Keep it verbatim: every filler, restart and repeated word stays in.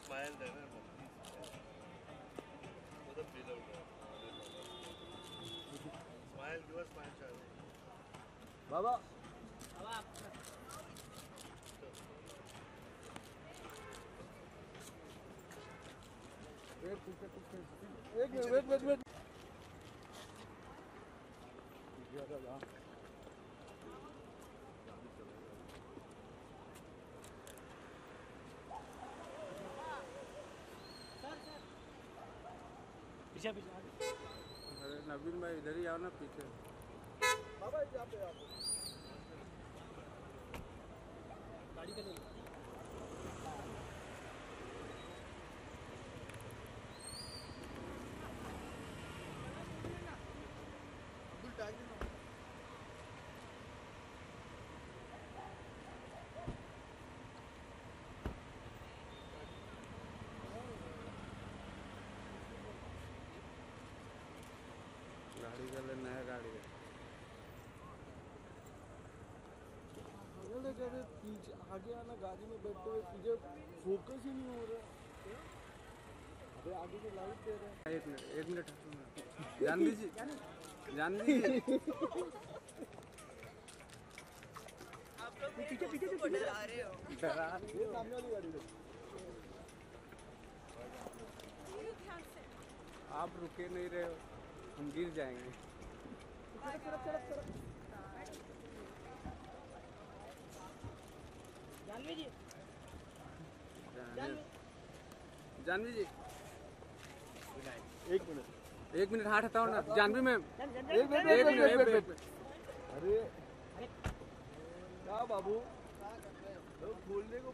smile देना वो तो फील आउट है स्माइल गिव अस स्माइल शायद बाबा बाबा wait wait wait wait wait पीछे पीछे अरे नवीन भाई इधर ही आओ ना पीछे बाबा यहाँ पे आओ गाड़ी का नहीं अब्दुल टैग ना गाड़ी का लेना है गाड़ी का जब पीछे आगे आना गाड़ी में बैठते हुए पीछे फोकस ही नहीं हो रहा अबे आगे की लाइट दे रहे हैं एक मिनट एक मिनट जानवी जी जानवी जी आप लोग पीछे पीछे से डरा रहे हो डरा ये सामने वाली गाड़ी में आप रुके नहीं रहे हो हम गिर जाएंगे सड़क सड़क सड़क सड़क जानवी जी जानवी जी एक मिनट एक मिनट हाथ हटाओ ना जानवी मैम एक मिनट एक मिनट एक मिनट अरे क्या बाबू खोलने को